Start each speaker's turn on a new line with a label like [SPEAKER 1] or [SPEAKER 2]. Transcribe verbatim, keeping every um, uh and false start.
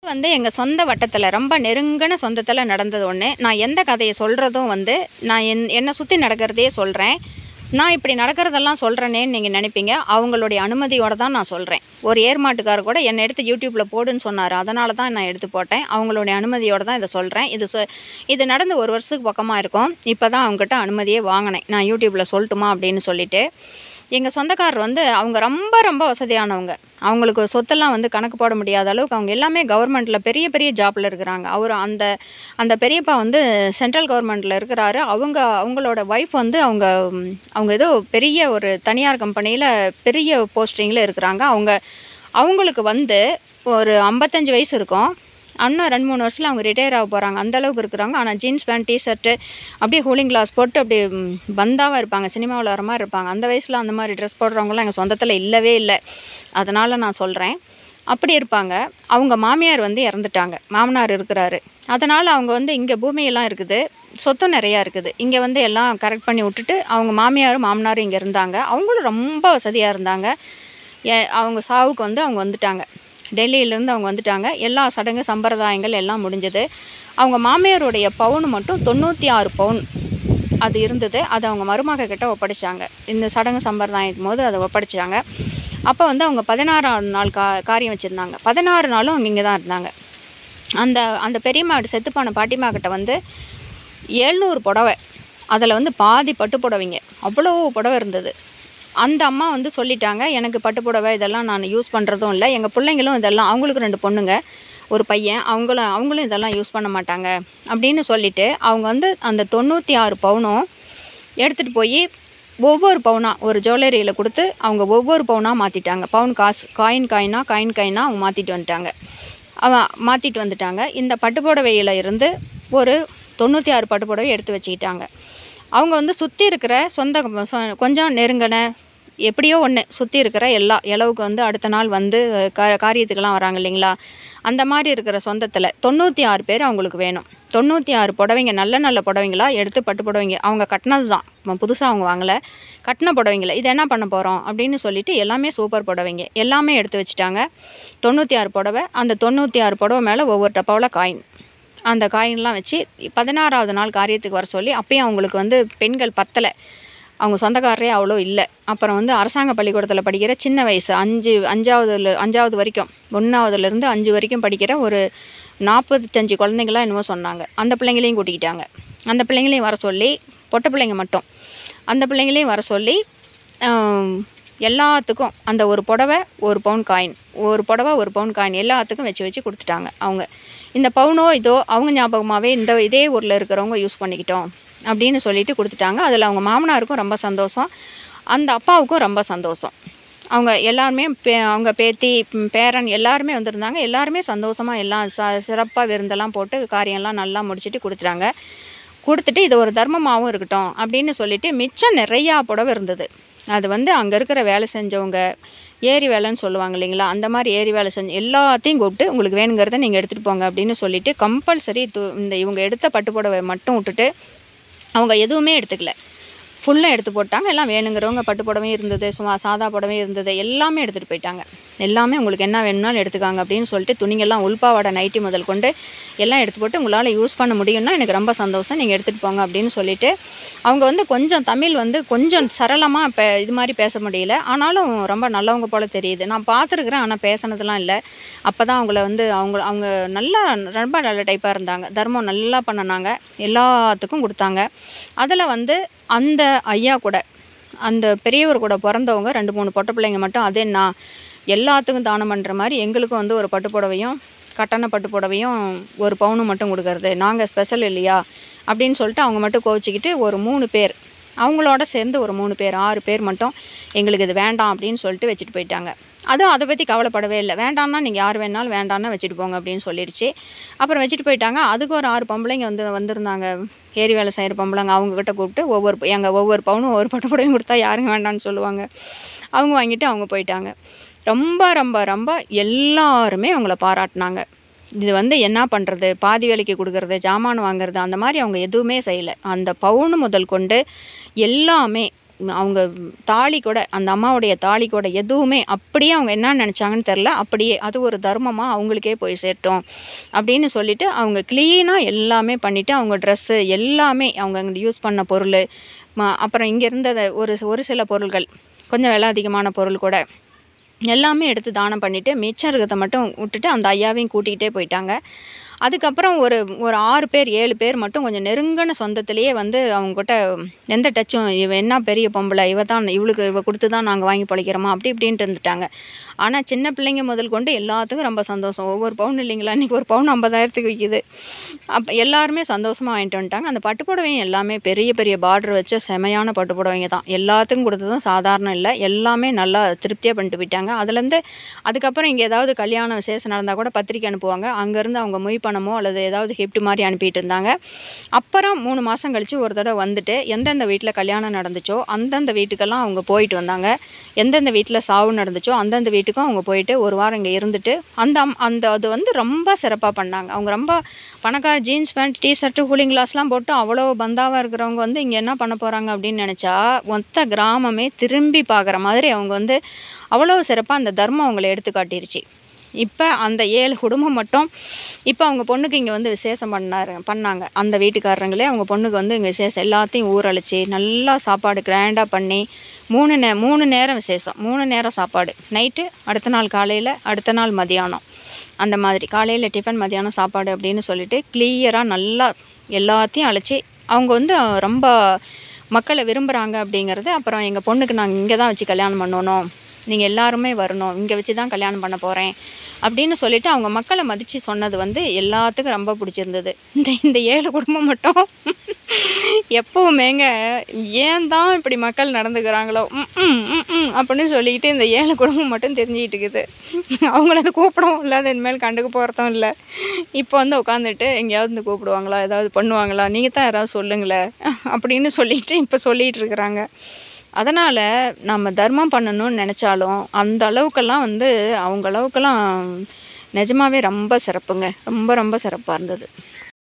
[SPEAKER 1] வந்து எங்கள் சொந்த வட்டத்தில் ரொம்ப நெருங்கின சொந்தத்தில் நடந்தது ஒன்று. நான் எந்த கதையை சொல்கிறதும் வந்து நான் என் என்னை சுற்றி நடக்கிறதையே சொல்கிறேன். நான் இப்படி நடக்கிறதெல்லாம் சொல்கிறேனேன்னு நீங்கள் நினைப்பீங்க. அவங்களுடைய அனுமதியோடு தான் நான் சொல்கிறேன். ஒரு ஏர்மாட்டுக்காரர் கூட என்னை எடுத்து யூடியூப்பில் போடுன்னு சொன்னார். அதனால தான் நான் எடுத்து போட்டேன். அவங்களுடைய அனுமதியோடு தான் இதை சொல்கிறேன். இது சொ இது நடந்து ஒரு வருஷத்துக்கு பக்கமாக இருக்கும். இப்போ தான் அவங்ககிட்ட அனுமதியே வாங்கினேன். நான் யூடியூப்பில் சொல்லட்டுமா அப்படின்னு சொல்லிவிட்டு. எங்கள் சொந்தக்காரர் வந்து அவங்க ரொம்ப ரொம்ப வசதியானவங்க. அவங்களுக்கு சொத்தெல்லாம் வந்து கணக்கு போட முடியாத அளவுக்கு அவங்க எல்லாமே கவர்மெண்ட்டில் பெரிய பெரிய ஜாப்பில் இருக்கிறாங்க. அவர் அந்த அந்த பெரியப்பா வந்து சென்ட்ரல் கவர்மெண்ட்டில் இருக்கிறாரு. அவங்க அவங்களோட ஒய்ஃப் வந்து அவங்க அவங்க ஏதோ பெரிய ஒரு தனியார் கம்பெனியில் பெரிய போஸ்டிங்கில் இருக்கிறாங்க. அவங்க அவங்களுக்கு வந்து ஒரு ஐம்பத்தஞ்சு வயசு இருக்கும். இன்னும் ரெண்டு மூணு வருஷத்தில் அவங்க ரிட்டையர் ஆக போகிறாங்க. அந்தளவுக்கு இருக்கிறாங்க. ஆனால் ஜீன்ஸ் பேண்ட் டிஷர்ட்டு அப்படியே கூலிங் கிளாஸ் போட்டு அப்படியே பந்தாவாக இருப்பாங்க. சினிமாவில் வர மாதிரி இருப்பாங்க. அந்த வயசில் அந்த மாதிரி ட்ரெஸ் போடுறவங்களாம் எங்கள் சொந்தத்தில் இல்லவே இல்லை. அதனால் நான் சொல்கிறேன். அப்படி இருப்பாங்க. அவங்க மாமியார் வந்து இறந்துட்டாங்க. மாமனார் இருக்கிறாரு. அதனால் அவங்க வந்து இங்கே பூமியெல்லாம் இருக்குது, சொத்தும் நிறையா இருக்குது. இங்கே வந்து எல்லாம் கரெக்ட் பண்ணி விட்டுட்டு அவங்க மாமியாரும் மாமனாரும் இங்கே இருந்தாங்க. அவங்களும் ரொம்ப வசதியாக இருந்தாங்க. அவங்க சாவுக்கு வந்து அவங்க வந்துட்டாங்க. டெல்லியிலேருந்து அவங்க வந்துட்டாங்க. எல்லா சடங்கு சம்பிரதாயங்கள் எல்லாம் முடிஞ்சது. அவங்க மாமியாருடைய பவுன் மட்டும் தொண்ணூற்றி ஆறு பவுன் அது இருந்தது. அதை அவங்க மருமக கிட்ட ஒப்படைச்சாங்க. இந்த சடங்கு சம்பிரதாயம் போது அதை ஒப்படைச்சாங்க. அப்போ வந்து அவங்க பதினாறாவது நாள் கா காரியம் வச்சுருந்தாங்க. பதினாறு நாளும் அவங்க இங்கே தான் இருந்தாங்க. அந்த அந்த பெரியம்மா செத்துப்பான பாட்டிமா கிட்ட வந்து எழுநூறு புடவை, அதில் வந்து பாதி பட்டு புடவைங்க, அவ்வளோ புடவை இருந்தது. அந்த அம்மா வந்து சொல்லிட்டாங்க, எனக்கு பட்டு புடவை இதெல்லாம் நான் யூஸ் பண்ணுறதும் இல்லை, எங்கள் பிள்ளைங்களும் இதெல்லாம், அவங்களுக்கு ரெண்டு பொண்ணுங்க ஒரு பையன், அவங்களும் அவங்களும் இதெல்லாம் யூஸ் பண்ண மாட்டாங்க அப்படின்னு சொல்லிவிட்டு அவங்க வந்து அந்த தொண்ணூற்றி ஆறு பவுனும் எடுத்துகிட்டு போய் ஒவ்வொரு பவுனாக ஒரு ஜுவல்லரியில் கொடுத்து அவங்க ஒவ்வொரு பவுனாக மாற்றிட்டாங்க. பவுன் காசு காயின் காயினா காயின் காயினாக அவங்க மாற்றிட்டு வந்துட்டாங்க. அவன் மாற்றிட்டு வந்துட்டாங்க. இந்த பட்டு புடவையில் இருந்து ஒரு தொண்ணூற்றி ஆறு பட்டு புடவை எடுத்து வச்சுக்கிட்டாங்க. அவங்க வந்து சுற்றி இருக்கிற சொந்த கொஞ்சம் நெருங்கின எப்படியோ ஒன்று சுற்றி இருக்கிற எல்லா இளவுக்கு வந்து அடுத்த நாள் வந்து கா காரியத்துக்கெல்லாம் வராங்க இல்லைங்களா, அந்த மாதிரி இருக்கிற சொந்தத்தில் தொண்ணூற்றி ஆறு பேர் அவங்களுக்கு வேணும். தொண்ணூற்றி ஆறு புடவைங்க, நல்ல நல்ல புடவைங்களாக எடுத்து பட்டு புடவைங்க அவங்க கட்டினது தான், புதுசாக அவங்க வாங்கலை, கட்டின புடவைங்கள இது என்ன பண்ண போகிறோம் அப்படின்னு சொல்லிட்டு எல்லாமே சூப்பர் புடவைங்க எல்லாமே எடுத்து வச்சுட்டாங்க. தொண்ணூற்றி ஆறு புடவை, அந்த தொண்ணூற்றி ஆறு புடவை மேலே ஒவ்வொரு டப்பாவில் காயின், அந்த காயின்லாம் வச்சு பதினாறாவது நாள் காரியத்துக்கு வர சொல்லி, அப்பயும் அவங்களுக்கு வந்து பெண்கள் பத்தலை, அவங்க சொந்தக்காரரே அவ்வளோ இல்லை. அப்புறம் வந்து அரசாங்க பள்ளிக்கூடத்தில் படிக்கிற சின்ன வயசு அஞ்சு அஞ்சாவதுல அஞ்சாவது வரைக்கும் ஒன்றாவதுலேருந்து அஞ்சு வரைக்கும் படிக்கிற ஒரு நாற்பத்தஞ்சு குழந்தைங்களாம் என்னமோ சொன்னாங்க. அந்த பிள்ளைங்களையும் கூட்டிக்கிட்டாங்க. அந்த பிள்ளைங்களையும் வர சொல்லி, பொட்டை பிள்ளைங்க மட்டும் அந்த பிள்ளைங்களையும் வர சொல்லி எல்லாத்துக்கும் அந்த ஒரு புடவை ஒரு பவுன் காயின், ஒரு புடவை ஒரு பவுன் காயின் எல்லாத்துக்கும் வச்சு வச்சு கொடுத்துட்டாங்க. அவங்க இந்த பவுனோ இதோ அவங்க ஞாபகமாகவே இந்த இதே ஊரில் இருக்கிறவங்க யூஸ் பண்ணிக்கிட்டோம் அப்படின்னு சொல்லிட்டு கொடுத்துட்டாங்க. அதில் அவங்க மாமனாருக்கும் ரொம்ப சந்தோஷம், அந்த அப்பாவுக்கும் ரொம்ப சந்தோஷம். அவங்க எல்லாருமே பே அவங்க பேத்தி பேரன் எல்லாருமே வந்திருந்தாங்க. எல்லாருமே சந்தோஷமாக எல்லாம் ச சிறப்பாக விருந்தெல்லாம் போட்டு காரியம்லாம் நல்லா முடிச்சுட்டு கொடுத்துட்டாங்க. கொடுத்துட்டு இது ஒரு தர்மமாகவும் இருக்கட்டும் அப்படின்னு சொல்லிவிட்டு மிச்சம் நிறையா புடவை இருந்தது. அது வந்து அங்கே இருக்கிற வேலை செஞ்சவங்க, ஏரி வேலைன்னு சொல்லுவாங்க இல்லைங்களா, அந்த மாதிரி ஏரி வேலை செஞ்ச எல்லாத்தையும் கூப்பிட்டு உங்களுக்கு வேணுங்கிறத நீங்கள் எடுத்துகிட்டு போங்க அப்படின்னு சொல்லிவிட்டு கம்பல்சரி து இந்த இவங்க எடுத்த பட்டு புடவை மட்டும் விட்டுட்டு அவங்க எதுவுமே எடுத்துக்கல, ஃபுல்லாக எடுத்து போட்டாங்க. எல்லாம் வேணுங்கிறவங்க பட்டு புடவையும் இருந்தது, சும்மா சாதா புடவையும் இருந்தது, எல்லாமே எடுத்துகிட்டு போயிட்டாங்க. எல்லாமே உங்களுக்கு என்ன வேணும்னாலும் எடுத்துக்காங்க அப்படின்னு சொல்லிட்டு துணிங்கெல்லாம் உள்பாவாடை நைட்டி முதல் கொண்டு எல்லாம் எடுத்து போட்டு உங்களால் யூஸ் பண்ண முடியும்னா எனக்கு ரொம்ப சந்தோஷம், நீங்கள் எடுத்துகிட்டு போங்க அப்படின்னு சொல்லிவிட்டு அவங்க வந்து கொஞ்சம் தமிழ் வந்து கொஞ்சம் சரளமாக இப்போ இது மாதிரி பேச முடியல, ஆனாலும் ரொம்ப நல்லவங்க போல் தெரியுது. நான் பார்த்துருக்குறேன், ஆனால் பேசினதுலாம் இல்லை. அப்போ தான் அவங்கள வந்து அவங்க அவங்க நல்லா ரொம்ப நல்ல டைப்பாக இருந்தாங்க. தர்மம் நல்லா பண்ணினாங்க, எல்லாத்துக்கும் கொடுத்தாங்க. அதில் வந்து அந்த ஐயா கூட அந்த பெரியவர் கூட பிறந்தவங்க ரெண்டு மூணு பொட்டை பிள்ளைங்க மட்டும் அதே நான் எல்லாத்துக்கும் தானம் பண்ணுற மாதிரி எங்களுக்கும் வந்து ஒரு பட்டு புடவையும் கட்டண பட்டு புடவையும் ஒரு பவுனும் மட்டும் கொடுக்கறது, நாங்கள் ஸ்பெஷல் இல்லையா அப்படின்னு சொல்லிட்டு அவங்க மட்டும் கோவிச்சிக்கிட்டு ஒரு மூணு பேர் அவங்களோட சேர்ந்து ஒரு மூணு பேர் ஆறு பேர் மட்டும் எங்களுக்கு இது வேண்டாம் அப்படின்னு சொல்லிட்டு வச்சுட்டு போயிட்டாங்க. அதுவும் அதை பற்றி கவலைப்படவே இல்லை. வேண்டாம்னா நீங்கள் யார் வேணாலும் வேண்டாம்னா வச்சுட்டு போங்க அப்படின்னு சொல்லிடுச்சு. அப்புறம் வச்சுட்டு போயிட்டாங்க. அதுக்கு ஒரு ஆறு பொம்பளைங்க வந்து வந்திருந்தாங்க, ஏரி வேலை செய்கிற பொம்பளைங்க. அவங்கக்கிட்ட கூப்பிட்டு ஒவ்வொரு எங்கள் ஒவ்வொரு பவுனும் ஒவ்வொரு பட்டு புடவையும் கொடுத்தா யாருங்க வேண்டான்னு சொல்லுவாங்க. அவங்க வாங்கிட்டு அவங்க போயிட்டாங்க. ரொம்ப ரொம்ப ரொம்ப எல்லாருமே அவங்கள பாராட்டினாங்க. இது வந்து என்ன பண்ணுறது, பாதி வேலைக்கு கொடுக்குறது, ஜாமான் வாங்குறது, அந்த மாதிரி அவங்க எதுவுமே செய்யலை. அந்த பவுன் முதல் கொண்டு எல்லாமே அவங்க தாலி கூட, அந்த அம்மாவுடைய தாலி கூட எதுவுமே அப்படியே அவங்க என்ன நினச்சாங்கன்னு தெரில, அப்படியே அது ஒரு தர்மமாக அவங்களுக்கே போய் சேரட்டும் அப்படின்னு சொல்லிட்டு அவங்க க்ளீனாக எல்லாமே பண்ணிவிட்டு, அவங்க ட்ரெஸ்ஸு எல்லாமே அவங்க அங்கே யூஸ் பண்ண பொருள், ம அப்புறம் இங்கே இருந்த ஒரு ஒரு சில பொருள்கள், கொஞ்சம் விலை அதிகமான பொருள் கூட எல்லாமே எடுத்து தானம் பண்ணிவிட்டு, மிச்சம் இருக்கிறத மட்டும் விட்டுட்டு அந்த ஐயாவையும் கூட்டிகிட்டே போயிட்டாங்க. அதுக்கப்புறம் ஒரு ஒரு ஆறு பேர் ஏழு பேர் மட்டும் கொஞ்சம் நெருங்கின சொந்தத்திலேயே வந்து அவங்ககிட்ட எந்த டச்சும், இவ என்ன பெரிய பொம்பளை, இவ தான் இவளுக்கு இவ கொடுத்து தான் நாங்கள் வாங்கி பழைக்கிறோமா அப்படி இப்படின்ட்டு இருந்துட்டாங்க. ஆனால் சின்ன பிள்ளைங்க முதல் கொண்டு எல்லாத்துக்கும் ரொம்ப சந்தோஷம். ஒவ்வொரு பவுன் இல்லைங்களா, இன்றைக்கி ஒரு பவுன் ஐம்பதாயிரத்துக்கு விற்கிது. அப்போ எல்லாருமே சந்தோஷமாக வாங்கிட்டு வந்துட்டாங்க. அந்த பட்டுப்புடவையும் எல்லாமே பெரிய பெரிய பார்டர் வச்ச செமையான பட்டுப்புடவைங்க தான். எல்லாத்துக்கும் கொடுத்ததும் சாதாரணம் இல்லை, எல்லாமே நல்லா திருப்தியாக பண்ணிட்டு போயிட்டாங்க. அதுலேருந்து அதுக்கப்புறம் இங்கே ஏதாவது கல்யாண விசேஷம் நடந்தால் கூட பத்திரிக்கை அனுப்புவாங்க. அங்கேருந்து அவங்க மொய் பணமோ அல்லது ஏதாவது கிஃப்ட் மாதிரி அனுப்பிட்டு இருந்தாங்க. அப்புறம் மூணு மாதம் கழித்து ஒரு தடவை வந்துட்டு எந்தெந்த வீட்டில் கல்யாணம் நடந்துச்சோ அந்தந்த வீட்டுக்கெல்லாம் அவங்க போயிட்டு வந்தாங்க. எந்தெந்த வீட்டில் சாவு நடந்துச்சோ அந்தந்த வீட்டுக்கும் அவங்க போயிட்டு ஒரு வாரம் இங்கே இருந்துட்டு அந்த அந்த அது வந்து ரொம்ப சிறப்பாக பண்ணாங்க. அவங்க ரொம்ப பணக்கார ஜீன்ஸ் பேண்ட் டிஷர்ட்டு கூலிங் கிளாஸ்லாம் போட்டு அவ்வளோ பந்தாவாக இருக்கிறவங்க வந்து இங்கே என்ன பண்ண போகிறாங்க அப்படின்னு நினச்சா மொத்த கிராமமே திரும்பி பார்க்குற மாதிரி அவங்க வந்து அவ்வளோ சிறப்பாக அந்த தர்மம் அவங்களை எடுத்து காட்டிருச்சு. இப்போ அந்த ஏழு குடும்பம் மட்டும் இப்போ அவங்க பொண்ணுக்கு இங்கே வந்து விசேஷம் பண்ணார் பண்ணாங்க அந்த வீட்டுக்காரங்களே அவங்க பொண்ணுக்கு வந்து இங்கே விசேஷம் எல்லாத்தையும் ஊரழிச்சு நல்லா சாப்பாடு கிராண்டாக பண்ணி மூணு நே மூணு நேரம் விசேஷம், மூணு நேரம் சாப்பாடு, நைட்டு, அடுத்த நாள் காலையில், அடுத்த நாள் மதியானம், அந்த மாதிரி காலையில் டிஃபன் மதியானம் சாப்பாடு அப்படின்னு சொல்லிட்டு கிளியராக நல்லா எல்லாத்தையும் அழைச்சி அவங்க வந்து ரொம்ப மக்களை விரும்புகிறாங்க அப்படிங்கிறது. அப்புறம் எங்கள் பொண்ணுக்கு நாங்கள் இங்கே தான் வச்சு கல்யாணம் பண்ணணும், நீங்கள் எல்லாருமே வரணும், இங்கே வச்சு தான் கல்யாணம் பண்ண போகிறேன் அப்படின்னு சொல்லிவிட்டு அவங்க மக்களை மதித்து சொன்னது வந்து எல்லாத்துக்கும் ரொம்ப பிடிச்சிருந்தது. இந்த இந்த ஏழு குடும்பம் மட்டும் எப்போவுமேங்க ஏன் தான் இப்படி மக்கள் நடந்துக்கிறாங்களோ ம் ம் அப்படின்னு சொல்லிக்கிட்டு இந்த ஏழு குடும்பம் மட்டும் தெரிஞ்சுக்கிட்டு இருக்குது. அவங்கள அது கூப்பிடவும் இல்லை, அது இனிமேல் கண்டுக்க போகிறதும் இல்லை. இப்போ வந்து உட்காந்துட்டு எங்கேயாவது வந்து கூப்பிடுவாங்களா, ஏதாவது பண்ணுவாங்களா, நீங்கள் தான் யாராவது சொல்லுங்களேன் அப்படின்னு சொல்லிட்டு இப்போ சொல்லிகிட்டு இருக்கிறாங்க. அதனால் நம்ம தர்மம் பண்ணணும்னு நினச்சாலும் அந்த அளவுக்கெல்லாம் வந்து அவங்க அளவுக்கெல்லாம் நிஜமாவே ரொம்ப சிறப்புங்க, ரொம்ப ரொம்ப சிறப்பாக இருந்தது.